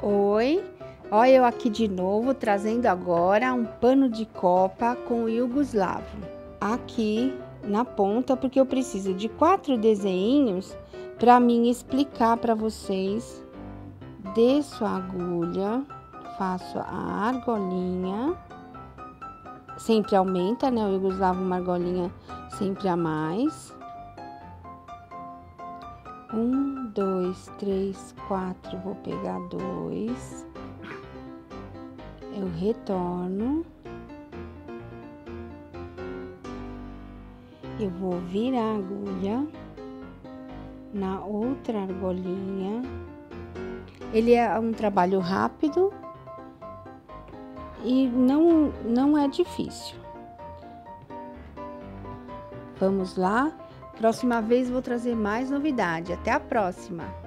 Oi, olha eu aqui de novo, trazendo agora um pano de copa com o Yugoslavo. Aqui na ponta, porque eu preciso de 4 desenhinhos para mim explicar para vocês. Desço a agulha, faço a argolinha, sempre aumenta, né? O Yugoslavo uma argolinha sempre a mais. 1, 2, 3, 4, vou pegar 2, eu retorno, eu vou virar a agulha na outra argolinha. Ele é um trabalho rápido e não é difícil. Vamos lá? Próxima vez vou trazer mais novidade. Até a próxima!